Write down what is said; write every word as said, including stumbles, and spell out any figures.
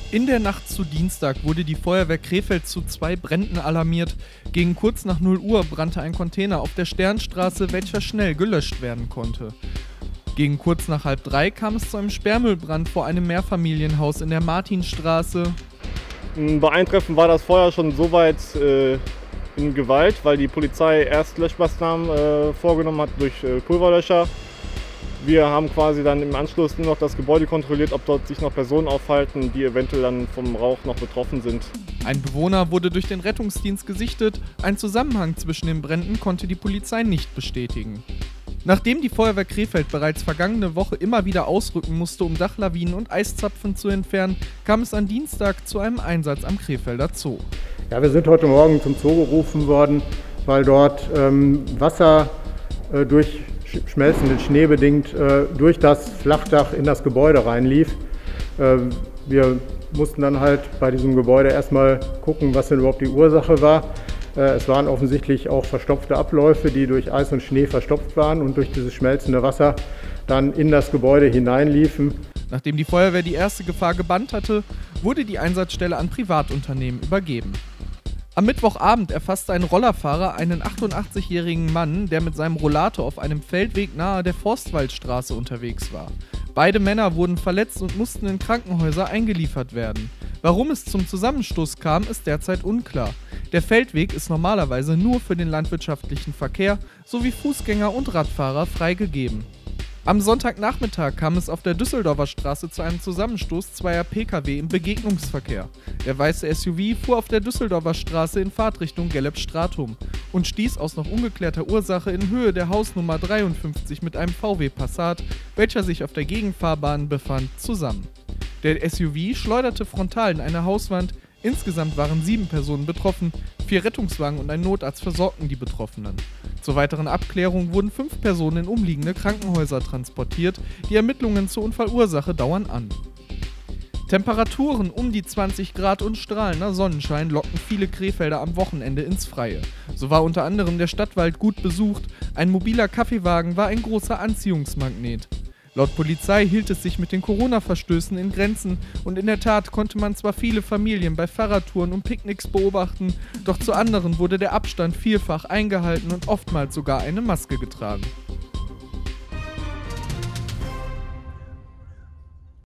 In der Nacht zu Dienstag wurde die Feuerwehr Krefeld zu zwei Bränden alarmiert. Gegen kurz nach null Uhr brannte ein Container auf der Sternstraße, welcher schnell gelöscht werden konnte. Gegen kurz nach halb drei kam es zu einem Sperrmüllbrand vor einem Mehrfamilienhaus in der Martinstraße. Bei Eintreffen war das Feuer schon so weit äh, in Gewalt, weil die Polizei erst Löschmaßnahmen äh, vorgenommen hat durch äh, Pulverlöscher. Wir haben quasi dann im Anschluss nur noch das Gebäude kontrolliert, ob dort sich noch Personen aufhalten, die eventuell dann vom Rauch noch betroffen sind. Ein Bewohner wurde durch den Rettungsdienst gesichtet. Ein Zusammenhang zwischen den Bränden konnte die Polizei nicht bestätigen. Nachdem die Feuerwehr Krefeld bereits vergangene Woche immer wieder ausrücken musste, um Dachlawinen und Eiszapfen zu entfernen, kam es am Dienstag zu einem Einsatz am Krefelder Zoo. Ja, wir sind heute Morgen zum Zoo gerufen worden, weil dort ähm, Wasser äh, durch schmelzenden Schnee bedingt äh, durch das Flachdach in das Gebäude reinlief. Äh, wir mussten dann halt bei diesem Gebäude erstmal gucken, was denn überhaupt die Ursache war. Äh, es waren offensichtlich auch verstopfte Abläufe, die durch Eis und Schnee verstopft waren und durch dieses schmelzende Wasser dann in das Gebäude hineinliefen. Nachdem die Feuerwehr die erste Gefahr gebannt hatte, wurde die Einsatzstelle an Privatunternehmen übergeben. Am Mittwochabend erfasste ein Rollerfahrer einen achtundachtzigjährigen Mann, der mit seinem Rollator auf einem Feldweg nahe der Forstwaldstraße unterwegs war. Beide Männer wurden verletzt und mussten in Krankenhäuser eingeliefert werden. Warum es zum Zusammenstoß kam, ist derzeit unklar. Der Feldweg ist normalerweise nur für den landwirtschaftlichen Verkehr sowie Fußgänger und Radfahrer freigegeben. Am Sonntagnachmittag kam es auf der Düsseldorfer Straße zu einem Zusammenstoß zweier Pkw im Begegnungsverkehr. Der weiße S U V fuhr auf der Düsseldorfer Straße in Fahrtrichtung Gelleb-Stratum und stieß aus noch ungeklärter Ursache in Höhe der Hausnummer dreiundfünfzig mit einem V W Passat, welcher sich auf der Gegenfahrbahn befand, zusammen. Der S U V schleuderte frontal in eine Hauswand. Insgesamt waren sieben Personen betroffen, vier Rettungswagen und ein Notarzt versorgten die Betroffenen. Zur weiteren Abklärung wurden fünf Personen in umliegende Krankenhäuser transportiert. Die Ermittlungen zur Unfallursache dauern an. Temperaturen um die zwanzig Grad und strahlender Sonnenschein locken viele Krefelder am Wochenende ins Freie. So war unter anderem der Stadtwald gut besucht, ein mobiler Kaffeewagen war ein großer Anziehungsmagnet. Laut Polizei hielt es sich mit den Corona-Verstößen in Grenzen und in der Tat konnte man zwar viele Familien bei Fahrradtouren und Picknicks beobachten, doch zu anderen wurde der Abstand vielfach eingehalten und oftmals sogar eine Maske getragen.